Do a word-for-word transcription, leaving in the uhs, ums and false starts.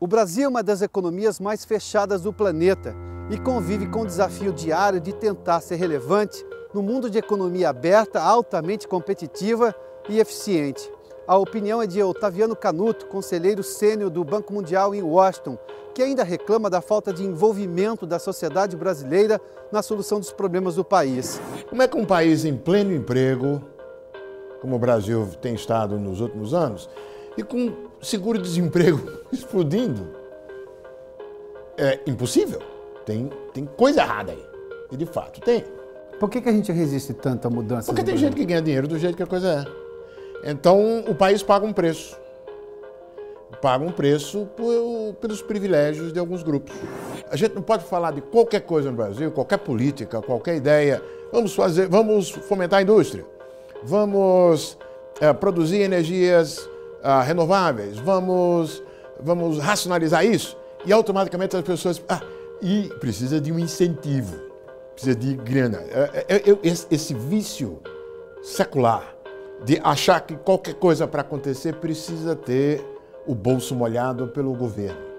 O Brasil é uma das economias mais fechadas do planeta e convive com o desafio diário de tentar ser relevante no mundo de economia aberta, altamente competitiva e eficiente. A opinião é de Otaviano Canuto, conselheiro sênior do Banco Mundial em Washington, que ainda reclama da falta de envolvimento da sociedade brasileira na solução dos problemas do país. Como é que um país em pleno emprego, como o Brasil tem estado nos últimos anos, e com seguro-desemprego explodindo, é impossível. Tem, tem coisa errada aí. E de fato tem. Por que, que a gente resiste tanto à mudança? Porque tem gente que ganha dinheiro do jeito que a coisa é. Então o país paga um preço. Paga um preço por, pelos privilégios de alguns grupos. A gente não pode falar de qualquer coisa no Brasil, qualquer política, qualquer ideia. Vamos fazer, vamos fomentar a indústria. Vamos é, produzir energias ah, renováveis. Vamos, vamos racionalizar isso. E automaticamente as pessoas... Ah, e precisa de um incentivo. Precisa de grana. É, é, é, esse, esse vício secular de achar que qualquer coisa para acontecer precisa ter o bolso molhado pelo governo.